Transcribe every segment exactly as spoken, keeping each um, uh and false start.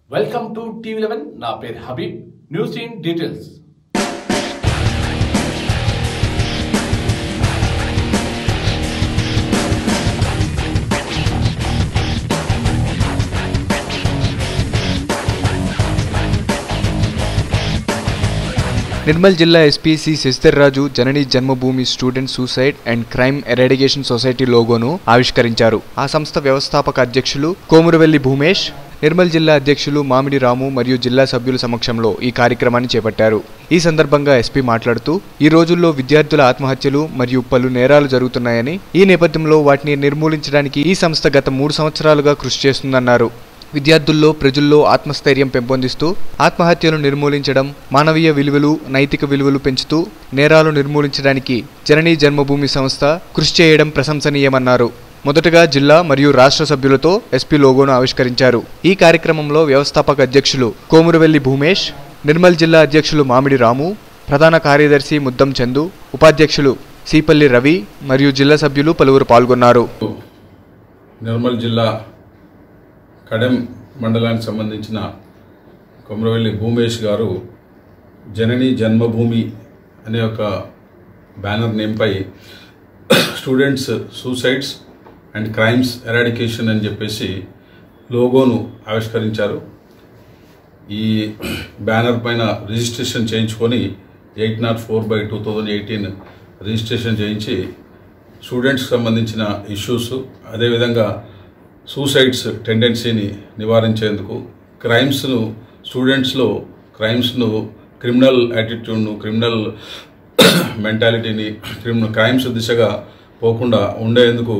Welcome to TV eleven. నా పేరు Habib. News in details. Nirmal జిల్లా SP C Shashidhar Raju Janani Janmabhoomi student suicide and crime eradication society లోగోను ఆవిష్కరించారు. ఆ సంస్థ వ్యవస్థాపక అధ్యక్షులు కోమురవెల్లి భూమేష్, నిర్మల్ జిల్లా అధ్యక్షులు మామిడి రాము మరియు జిల్లా సభ్యుల సమక్షంలో ఈ కార్యక్రమాన్ని చేపట్టారు. ఈ సందర్భంగా ఎస్పీ మాట్లాడుతూ ఈ రోజుల్లో విద్యార్థుల ఆత్మహత్యలు మరియు పలు నేరాలు జరుగుతున్నాయని, ఈ నేపథ్యంలో వాటిని నిర్మూలించడానికి ఈ సంస్థ గత మూడు సంవత్సరాలుగా కృషి చేస్తుందన్నారు. విద్యార్థుల్లో ప్రజల్లో ఆత్మస్థైర్యం పెంపొందిస్తూ ఆత్మహత్యలు నిర్మూలించడం, మానవీయ విలువలు నైతిక విలువలు పెంచుతూ నేరాలు నిర్మూలించడానికి జననీ జన్మభూమి సంస్థ కృషి చేయడం ప్రశంసనీయమన్నారు. మొదటగా జిల్లా మరియు రాష్ట్ర సభ్యులతో ఎస్పీ లోగోను ఆవిష్కరించారు. ఈ కార్యక్రమంలో వ్యవస్థాపక అధ్యక్షులు కోమురవెల్లి భూమేష్, నిర్మల్ జిల్లా అధ్యక్షులు మామిడి రాము, ప్రధాన కార్యదర్శి ముద్దం చందు, ఉపాధ్యక్షులు సీపల్లి రవి మరియు జిల్లా సభ్యులు పలువురు పాల్గొన్నారు. నిర్మల్ జిల్లా కడెం మండలానికి సంబంధించిన కొమరవెల్లి భూమేష్ గారు జనని జన్మభూమి అనే ఒక బ్యానర్ నేమ్పై students suicides and crimes eradication అని చెప్పేసి లోగోను ఆవిష్కరించారు. ఈ బ్యానర్ పైన రిజిస్ట్రేషన్ చేయించుకొని eight nought four by two thousand eighteen registration చేయించి స్టూడెంట్స్కి సంబంధించిన ఇష్యూస్, అదేవిధంగా సూసైడ్స్ టెండెన్సీని నివారించేందుకు, క్రైమ్స్ను స్టూడెంట్స్లో క్రైమ్స్ను క్రిమినల్ యాటిట్యూడ్ను క్రిమినల్ మెంటాలిటీని క్రిమినల్ క్రైమ్స్ దిశగా పోకుండా ఉండేందుకు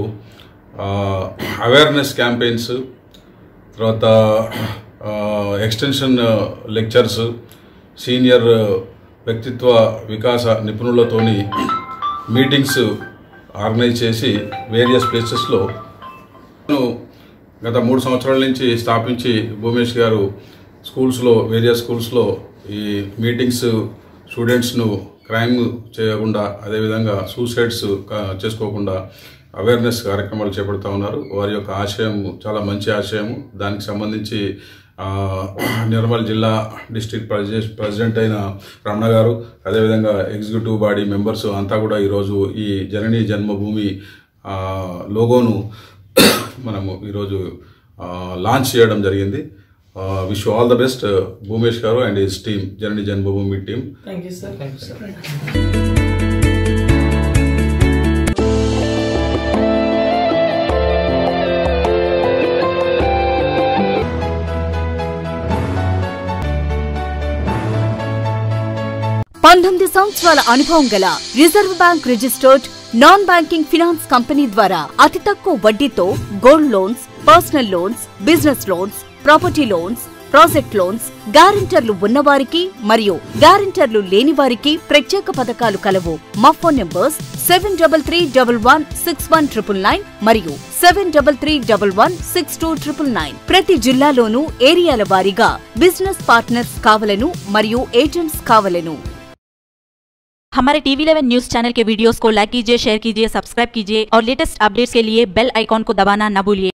అవేర్నెస్ క్యాంపెయిన్స్, తర్వాత ఎక్స్టెన్షన్ లెక్చర్స్, సీనియర్ వ్యక్తిత్వ వికాస నిపుణులతోని మీటింగ్స్ ఆర్గనైజ్ చేసి వేరియస్ ప్లేసెస్లో గత మూడు సంవత్సరాల నుంచి స్థాపించి భూమేష్ గారు స్కూల్స్లో వేరియస్ స్కూల్స్లో ఈ మీటింగ్స్ స్టూడెంట్స్ను క్రైమ్ చేయకుండా, అదేవిధంగా సూసైడ్స్ చేసుకోకుండా అవేర్నెస్ కార్యక్రమాలు చేపడుతూ ఉన్నారు. వారి యొక్క ఆశయం చాలా మంచి ఆశయం. దానికి సంబంధించి నిర్మల్ జిల్లా డిస్ట్రిక్ట్ ప్రెసిడెంట్ అయిన రమణ గారు, అదేవిధంగా ఎగ్జిక్యూటివ్ బాడీ మెంబర్స్ అంతా కూడా ఈరోజు ఈ జననీ జన్మభూమి లోగోను మనము ఈరోజు లాంచ్ చేయడం జరిగింది. Wish you all the best Bhoomesh గారు and his team, Janani Janmabhoomi team. Thank you sir. Thank you sir. పంతొమ్మిది సంవత్సరాల అనుభవం గల reserve bank registered non banking finance company ద్వారా అతి తక్కువ వడ్డీతో gold loans, personal loans, business loans, property loans, project loans, గ్యారెంటర్లు ఉన్నవారికి మరియు గ్యారెంటర్లు లేని వారికి ప్రత్యేక పథకాలు కలవు. మా phone numbers seven double three double one six one triple nine మరియు seven double three double one six two triple nine. ప్రతి జిల్లాలోనూ ఏరియాల వారీగా బిజినెస్ పార్ట్నర్స్ కావలను మరియు ఏజెంట్స్ కావలను. हमारे टीवी इलेवन न्यूज चैनल के वीडियोस को लाइक कीजिए, शेयर कीजिए, सब्सक्राइब कीजिए और लेटेस्ट अपडेट्स के लिए बेल आइकॉन को दबाना न भूलिए।